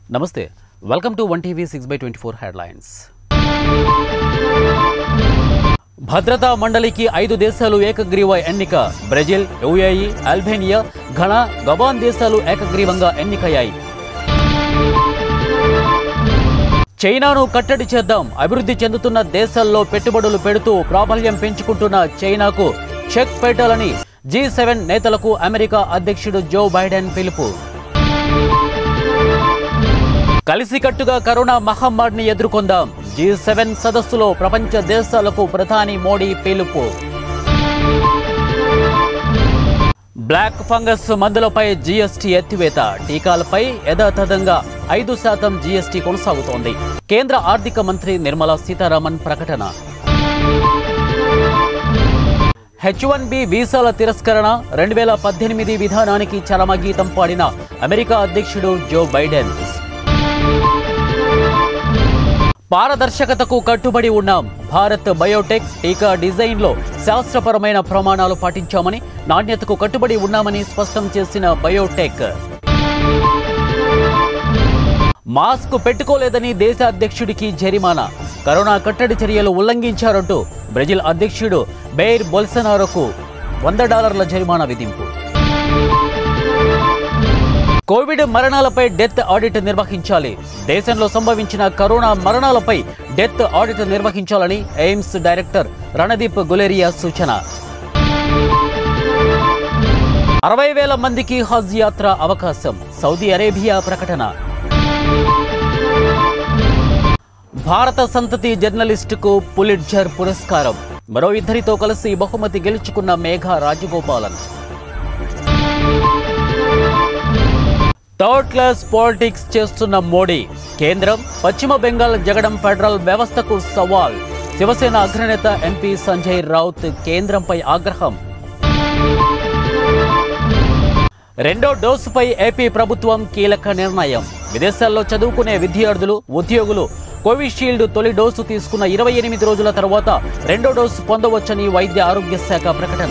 నమస్తే welcome to 1TV 6/24 headlines. భద్రతా మండలికి 5 దేశాలు ఏకగ్రీవ ఎన్నిక. Brazil, UAE, Albania, Ghana, Gabon దేశాలు ఏకగ్రీవంగా ఎన్నికయ్యాయి. చైనాను కట్టడి చేద్దాం. అభివృద్ధి చెందుతున్న దేశాల్లో పెట్టుబడులు పెడుతూ ప్రాబల్యం పెంచుకుంటున్న చైనాకు చెక్ పెట్టాలని G7 నేతలకు అమెరికా అధ్యక్షుడు జో బైడెన్ పిలుపు. కలిసికట్టుగా కరోనా మహమ్మారిని ఎదుర్కొందాం. G7 సదస్సులో ప్రపంచ దేశాలకు ప్రధాని మోడీ పిలుపు. బ్లాక్ ఫంగస్ మందులపై జీఎస్టీ ఎత్తివేత. టీకాలపై యథాతథంగా 5% జీఎస్టీ కొనసాగుతోంది. కేంద్ర ఆర్థిక మంత్రి నిర్మలా సీతారామన్ ప్రకటన. H1B వీసాల తిరస్కరణ 2018 విధానానికి చరమగీతం పాడిన అమెరికా అధ్యక్షుడు జో బైడెన్. పారదర్శకతకు కట్టుబడి ఉన్నాం. భారత్ బయోటెక్ టీకా డిజైన్లో శాస్త్రపరమైన ప్రమాణాలు పాటించామని, నాణ్యతకు కట్టుబడి ఉన్నామని స్పష్టం చేసిన బయోటెక్. మాస్క్ పెట్టుకోలేదని దేశ అధ్యక్షుడికి జరిమానా. కరోనా కట్టడి చర్యలు ఉల్లంఘించారంటూ బ్రెజిల్ అధ్యక్షుడు బెయిర్ బొల్సనారోకు $100 జరిమానా విధింపు. కోవిడ్ మరణాలపై డెత్ ఆడిట్ నిర్వహించాలి. దేశంలో సంభవించిన కరోనా మరణాలపై డెత్ ఆడిట్ నిర్వహించాలని ఎయిమ్స్ డైరెక్టర్ రణదీప్ గులేరియా సూచన. 60,000 మందికి హజ్ యాత్ర అవకాశం. సౌదీ అరేబియా ప్రకటన. భారత సంతతి జర్నలిస్టుకు పులిట్జర్ పురస్కారం. మరో 2 కలిసి బహుమతి గెలుచుకున్న Megha Rajagopalan. Third class politics చేస్తున్న మోడీ. కేంద్రం పశ్చిమ బెంగాల్ జగడం ఫెడరల్ వ్యవస్థకు సవాల్. శివసేన అగ్రనేత ఎంపీ సంజయ్ రౌత్ కేంద్రంపై ఆగ్రహం. 2వ డోసుపై ఏపీ ప్రభుత్వం కీలక నిర్ణయం. విదేశాల్లో చదువుకునే విద్యార్థులు, ఉద్యోగులు కోవిషీల్డ్ తొలి డోసు తీసుకున్న 28 రోజుల తర్వాత 2వ డోసు పొందవచ్చని వైద్య ఆరోగ్య శాఖ ప్రకటన.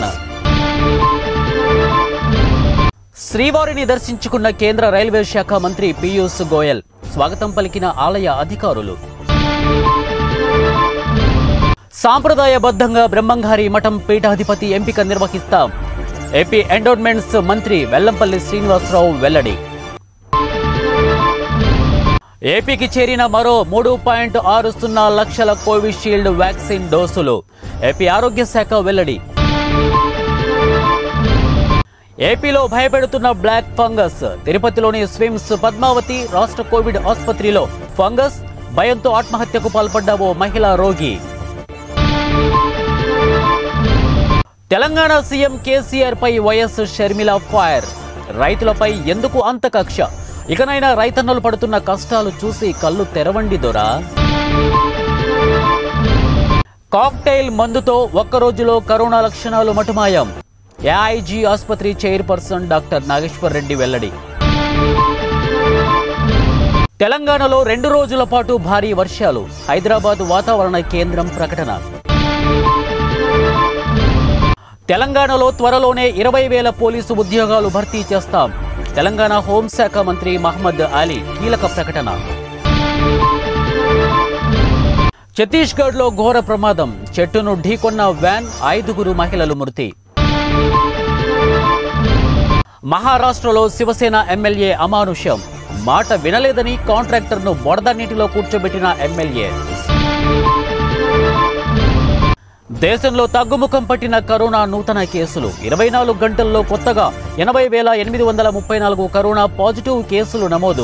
శ్రీవారిని దర్శించుకున్న కేంద్ర రైల్వే శాఖ మంత్రి పీయూష్ గోయల్. స్వాగతం పలికిన ఆలయ అధికారులు. సాంప్రదాయబద్ధంగా బ్రహ్మంగారి మఠం పీఠాధిపతి ఎంపిక నిర్వహిస్తాం. ఏపీ ఎండోన్మెంట్స్ మంత్రి వెల్లంపల్లి శ్రీనివాసరావు వెల్లడి. ఏపీకి చేరిన మరో 3.60 లక్షల కోవిషీల్డ్ వ్యాక్సిన్ డోసులు. ఏపీ ఆరోగ్య శాఖ వెల్లడి. ఏపీలో భయపెడుతున్న బ్లాక్ ఫంగస్. తిరుపతిలోని స్విమ్స్ పద్మావతి రాష్ట్ర కోవిడ్ ఆసుపత్రిలో ఫంగస్. భయంతో ఆత్మహత్యకు పాల్పడ్డ ఓ మహిళా రోగి. తెలంగాణ సీఎం కేసీఆర్ పై వైఎస్ షర్మిల ఫైర్. రైతులపై ఎందుకు అంత కక్ష? ఇకనైనా రైతన్నలు పడుతున్న కష్టాలు చూసి కళ్ళు తెరవండి దొరా. కాక్టైల్ మందుతో ఒక్క రోజులో కరోనా లక్షణాలు మటుమాయం. ఏఐజీ ఆసుపత్రి చైర్పర్సన్ డాక్టర్ నాగేశ్వర్ రెడ్డి వెల్లడి. తెలంగాణలో 2 రోజుల పాటు భారీ వర్షాలు. హైదరాబాద్ వాతావరణ కేంద్రం ప్రకటన. తెలంగాణలో త్వరలోనే 20,000 పోలీసు ఉద్యోగాలు భర్తీ చేస్తాం. తెలంగాణ హోంశాఖ మంత్రి మహమ్మద్ అలీ కీలక ప్రకటన. ఛత్తీస్గఢ్లో ఘోర ప్రమాదం. చెట్టును ఢీకొన్న వ్యాన్, 5 మహిళలు మృతి. మహారాష్ట్రలో శివసేన ఎమ్మెల్యే అమానుషం. మాట వినలేదని కాంట్రాక్టర్ను బొడద నీటిలో కూర్చోబెట్టిన ఎమ్మెల్యే. దేశంలో తగ్గుముఖం పట్టిన కరోనా నూతన కేసులు. 24 గంటల్లో కొత్తగా 80,834 కరోనా పాజిటివ్ కేసులు నమోదు.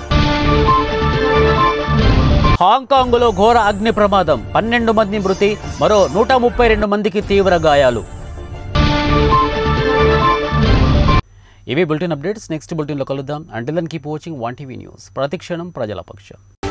హాంకాంగ్లో ఘోర అగ్ని ప్రమాదం. 12 మంది మృతి, మరో 132 మందికి తీవ్ర గాయాలు. ఇవి బులెటిన్ అప్డేట్స్. నెక్స్ట్ బులెటిన్లో కలుద్దాం. Until then keep watching 1TV news. ప్రతిక్షణం ప్రజల పక్షం.